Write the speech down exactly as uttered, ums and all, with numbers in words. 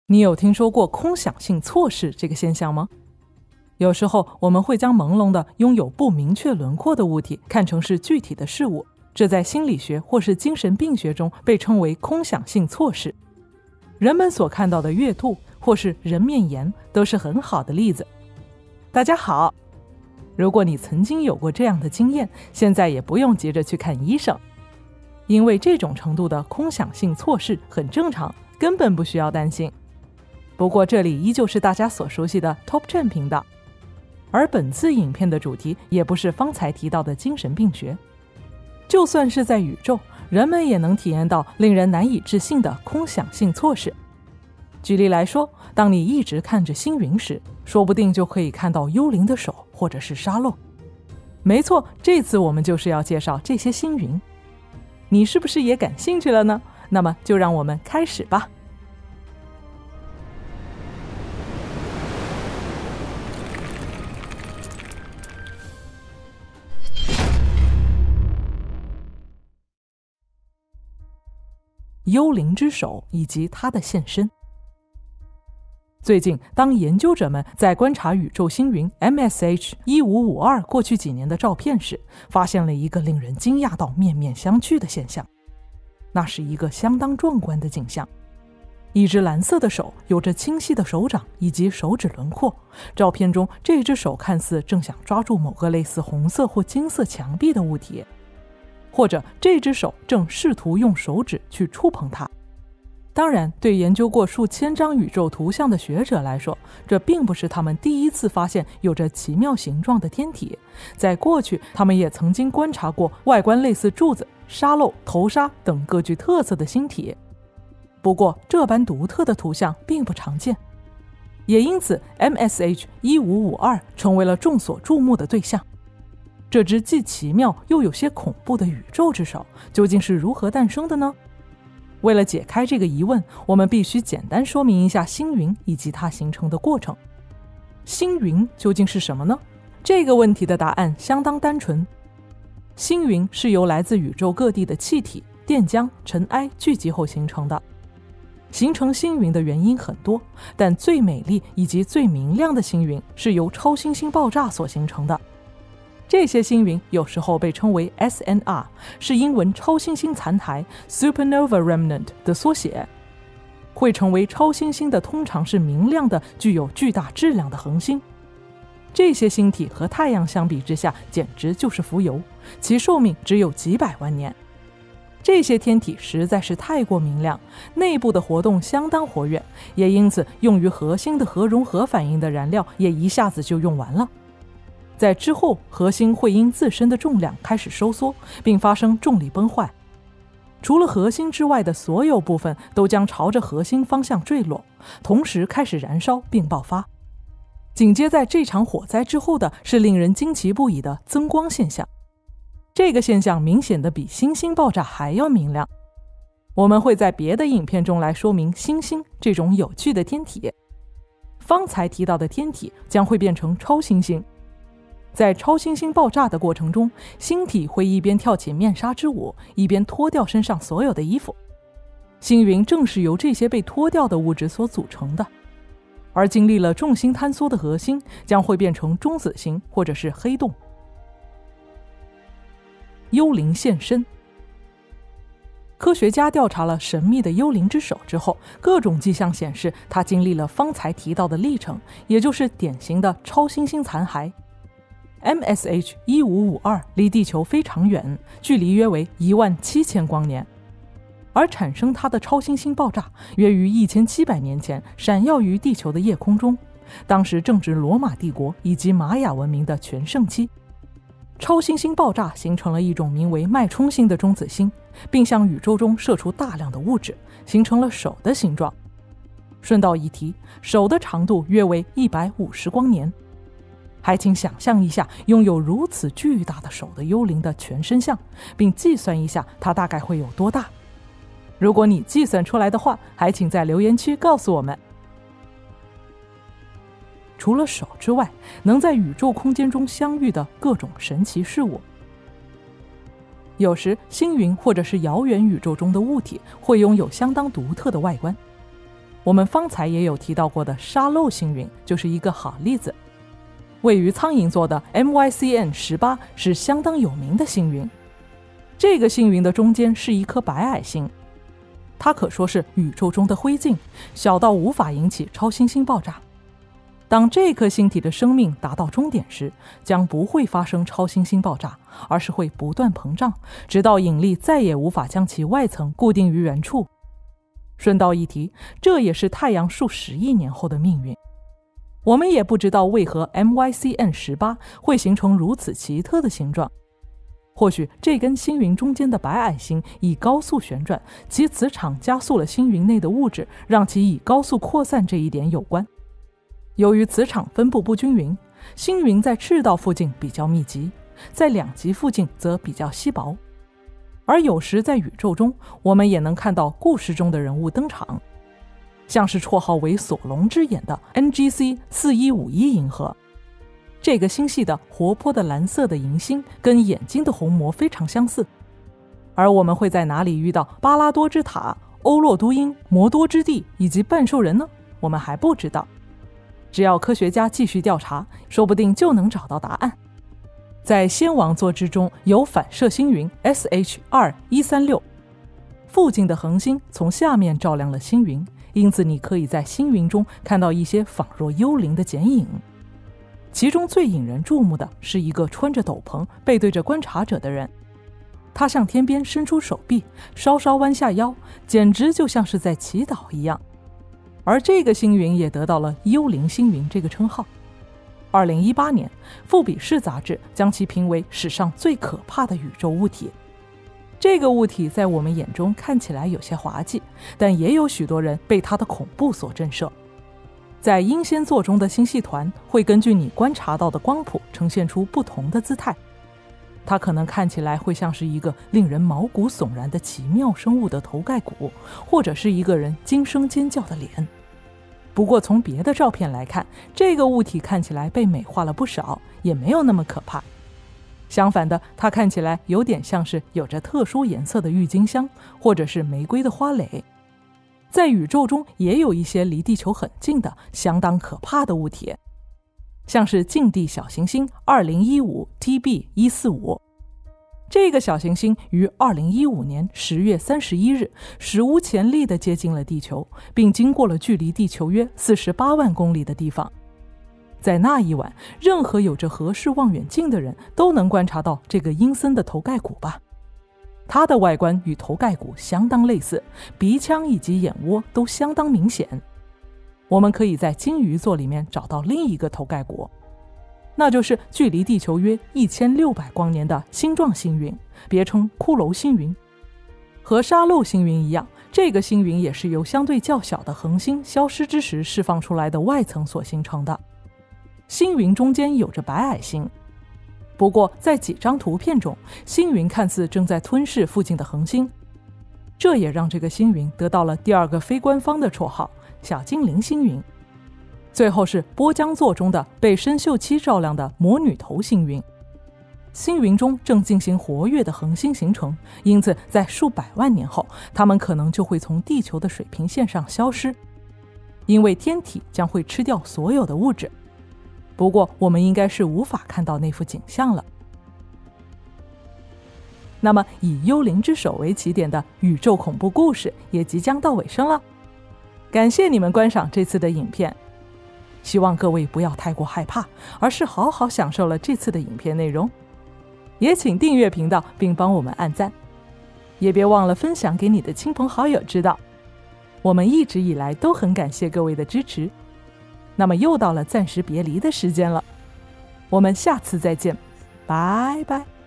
你有听说过空想性错视这个现象吗？有时候我们会将朦胧的拥有不明确轮廓的物体看成是具体的事物，这在心理学或是精神病学中被称为空想性错视。人们所看到的月兔或是人面岩都是很好的例子。大家好，如果你曾经有过这样的经验，现在也不用急着去看医生，因为这种程度的空想性错视很正常，根本不需要担心。不过这里依旧是大家所熟悉的 Top 十 频道，而本次影片的主题也不是方才提到的精神病学。就算是在宇宙，人们也能体验到令人难以置信的空想性错视。举例来说，当你一直看着星云时，说不定就可以看到幽灵的手或者是沙漏。没错，这次我们就是要介绍这些星云。你是不是也感兴趣了呢？那么就让我们开始吧。幽灵之手以及它的现身。最近，当研究者们在观察宇宙星云 M S H 一五五二 过去几年的照片时，发现了一个令人惊讶到面面相觑的现象。那是一个相当壮观的景象。一只蓝色的手有着清晰的手掌以及手指轮廓，照片中这只手看似正想抓住某个类似红色或金色墙壁的物体，或者这只手正试图用手指去触碰它。当然，对研究过数千张宇宙图像的学者来说，这并不是他们第一次发现有着奇妙形状的天体。在过去，他们也曾经观察过外观类似柱子、沙漏、头纱等各具特色的星体。不过，这般独特的图像并不常见，也因此 M S H 一五五二 成为了众所注目的对象。这只既奇妙又有些恐怖的宇宙之手究竟是如何诞生的呢？为了解开这个疑问，我们必须简单说明一下星云以及它形成的过程。星云究竟是什么呢？这个问题的答案相当单纯。星云是由来自宇宙各地的气体、电浆、尘埃聚集后形成的。形成星云的原因很多，但最美丽以及最明亮的星云是由超新星爆炸所形成的。这些星云有时候被称为 S N R， 是英文超新星残骸 Supernova Remnant 的缩写。会成为超新星的通常是明亮的、具有巨大质量的恒星。这些星体和太阳相比之下简直就是浮游，其寿命只有几百万年。这些天体实在是太过明亮，内部的活动相当活跃，也因此用于核心的核融合反应的燃料也一下子就用完了。在之后，核心会因自身的重量开始收缩，并发生重力崩坏。除了核心之外的所有部分都将朝着核心方向坠落，同时开始燃烧并爆发。紧接在这场火灾之后的是令人惊奇不已的增光现象。这个现象明显的比星星爆炸还要明亮。我们会在别的影片中来说明星星这种有趣的天体。方才提到的天体将会变成超新星。在超新星爆炸的过程中，星体会一边跳起面纱之舞，一边脱掉身上所有的衣服。星云正是由这些被脱掉的物质所组成的。而经历了重心坍缩的核心将会变成中子星或者是黑洞。幽灵现身。科学家调查了神秘的幽灵之手之后，各种迹象显示它经历了方才提到的历程，也就是典型的超新星残骸。M S H 一五五二 离地球非常远，距离约为一万七千光年，而产生它的超新星爆炸约于一千七百年前闪耀于地球的夜空中，当时正值罗马帝国以及玛雅文明的全盛期。超新星爆炸形成了一种名为脉冲星的中子星，并向宇宙中射出大量的物质，形成了手的形状。顺道一提，手的长度约为一百五十光年。还请想象一下拥有如此巨大的手的幽灵的全身像，并计算一下它大概会有多大。如果你计算出来的话，还请在留言区告诉我们。除了手之外，能在宇宙空间中相遇的各种神奇事物。有时星云或者是遥远宇宙中的物体会拥有相当独特的外观。 我们方才也有提到过的沙漏星云就是一个好例子。位于苍蝇座的 M Y C N 十八 是相当有名的星云。这个星云的中间是一颗白矮星，它可说是宇宙中的灰烬，小到无法引起超新星爆炸。当这颗星体的生命达到终点时，将不会发生超新星爆炸，而是会不断膨胀，直到引力再也无法将其外层固定于原处。顺道一提，这也是太阳数十亿年后的命运。我们也不知道为何 M Y C N 十八 会形成如此奇特的形状。或许这根星云中间的白矮星以高速旋转，其磁场加速了星云内的物质，让其以高速扩散这一点有关。由于磁场分布不均匀，星云在赤道附近比较密集，在两极附近则比较稀薄。而有时在宇宙中，我们也能看到故事中的人物登场，像是绰号为索隆之眼的 N G C 四一五一 银河。这个星系的活泼的蓝色的银星跟眼睛的虹膜非常相似。而我们会在哪里遇到巴拉多之塔、欧洛都因、摩多之地以及半兽人呢？我们还不知道。只要科学家继续调查，说不定就能找到答案。在仙王座之中有反射星云 S H 二一三六， 附近的恒星从下面照亮了星云，因此你可以在星云中看到一些仿若幽灵的剪影。其中最引人注目的是一个穿着斗篷背对着观察者的人，他向天边伸出手臂，稍稍弯下腰，简直就像是在祈祷一样。而这个星云也得到了幽灵星云这个称号。二零一八年，富比士杂志将其评为史上最可怕的宇宙物体。这个物体在我们眼中看起来有些滑稽，但也有许多人被它的恐怖所震慑。在英仙座中的星系团会根据你观察到的光谱呈现出不同的姿态，它可能看起来会像是一个令人毛骨悚然的奇妙生物的头盖骨，或者是一个人惊声尖叫的脸。不过从别的照片来看，这个物体看起来被美化了不少，也没有那么可怕。相反的，它看起来有点像是有着特殊颜色的郁金香，或者是玫瑰的花蕾。在宇宙中也有一些离地球很近的相当可怕的物体，像是近地小行星二零一五 T B 一四五。这个小行星于二零一五年十月三十一日史无前例地接近了地球，并经过了距离地球约四十八万公里的地方。在那一晚，任何有着合适望远镜的人都能观察到这个阴森的头盖骨吧。它的外观与头盖骨相当类似，鼻腔以及眼窝都相当明显。我们可以在金鱼座里面找到另一个头盖骨，那就是距离地球约一千六百光年的星状星云，别称骷髅星云。和沙漏星云一样，这个星云也是由相对较小的恒星消失之时释放出来的外层所形成的。星云中间有着白矮星，不过在几张图片中，星云看似正在吞噬附近的恒星，这也让这个星云得到了第二个非官方的绰号小精灵星云。最后是波江座中的被深锈期照亮的魔女头星云。星云中正进行活跃的恒星形成，因此在数百万年后，它们可能就会从地球的水平线上消失，因为天体将会吃掉所有的物质。不过我们应该是无法看到那幅景象了。那么以幽灵之手为起点的宇宙恐怖故事也即将到尾声了。感谢你们观赏这次的影片，希望各位不要太过害怕，而是好好享受了这次的影片内容。也请订阅频道并帮我们按赞，也别忘了分享给你的亲朋好友知道。我们一直以来都很感谢各位的支持。那么又到了暂时别离的时间了，我们下次再见，拜拜。